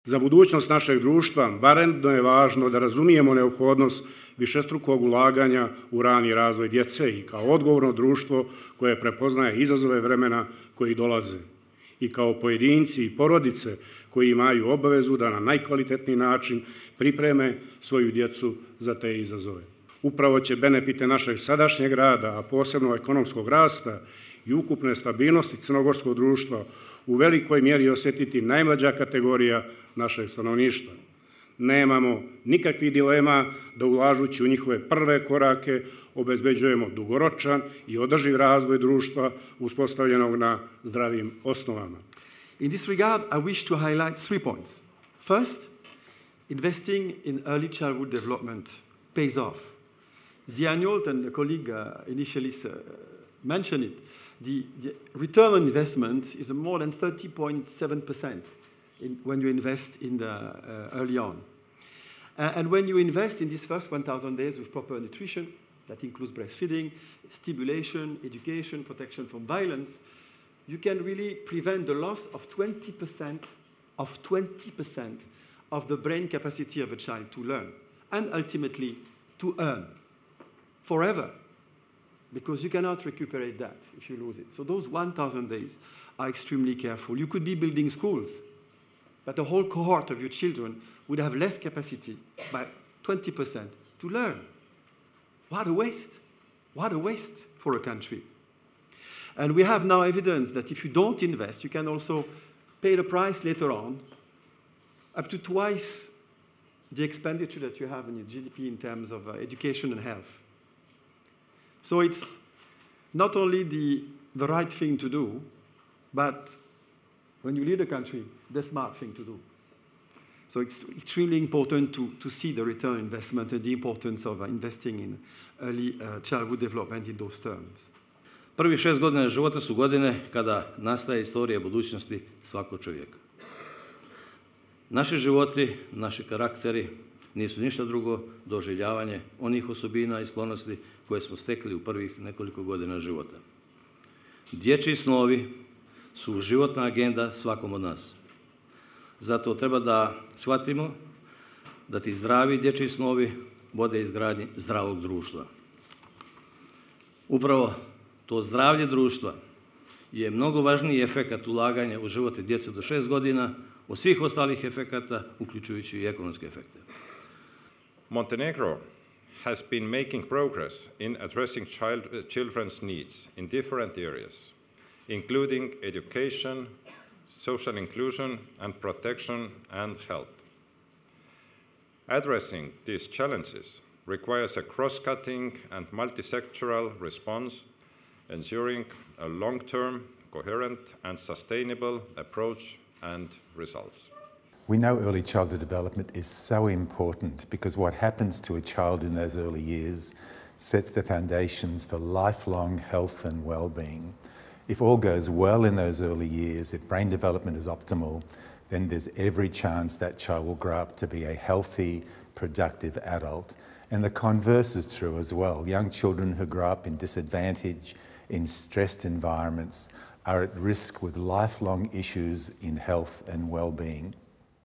Za budućnost našeg društva vanredno je važno da razumijemo neophodnost višestrukog ulaganja u rani razvoj djece i kao odgovorno društvo koje prepoznaje izazove vremena koji dolaze i kao pojedinci i porodice koji imaju obavezu da na najkvalitetniji način pripreme svoju djecu za te izazove. Upravo će benefite našeg sadašnjeg rada, a posebno ekonomskog rasta i ukupne stabilnosti crnogorskog društva u velikoj mjeri osjetiti najmlađa kategorija našeg stanovništva. Nemamo nikakvih dilema da ulažući u njihove prve korake obezbeđujemo dugoročan i održiv razvoj društva uspostavljenog na zdravim osnovama. In this regard, I wish to highlight 3 points. First, investing in early childhood development pays off. Diane Yolt and the colleague initially mentioned it. The return on investment is more than 30.7% when you invest in the early on. And when you invest in these first 1,000 days with proper nutrition, that includes breastfeeding, stimulation, education, protection from violence, you can really prevent the loss of 20% of the brain capacity of a child to learn and ultimately to earn forever, because you cannot recuperate that if you lose it. So those 1,000 days are extremely careful. You could be building schools, but the whole cohort of your children would have less capacity by 20% to learn. What a waste. What a waste for a country. And we have now evidence that if you don't invest, you can also pay the price later on, up to twice the expenditure that you have in your GDP in terms of education and health. So it's not only the right thing to do, but when you lead a country, the smart thing to do. So it's extremely important to see the return on investment and the importance of investing in early childhood development in those terms. Prvih 6 godina života su godine kada nastaje istorija budućnosti svakog čovjeka. Naši životi, naši karakteri nisu ništa drugo doživljavanje onih osobina i sklonosti koje smo stekli u prvih nekoliko godina života. Dječji snovi su životna agenda svakom od nas. Zato treba da shvatimo da ti zdravi dječji snovi vode izgradnji zdravog društva. Upravo to zdravlje društva je mnogo važniji efekat ulaganja u živote djece do 6 godina od svih ostalih efekata, uključujući i ekonomske efekte. Montenegro has been making progress in addressing children's needs in different areas, including education, social inclusion and protection, and health. Addressing these challenges requires a cross-cutting and multi-sectoral response, ensuring a long-term, coherent and sustainable approach and results. We know early childhood development is so important because what happens to a child in those early years sets the foundations for lifelong health and well-being. If all goes well in those early years, if brain development is optimal, then there's every chance that child will grow up to be a healthy, productive adult. And the converse is true as well. Young children who grow up in disadvantage, in stressed environments, are at risk with lifelong issues in health and well-being.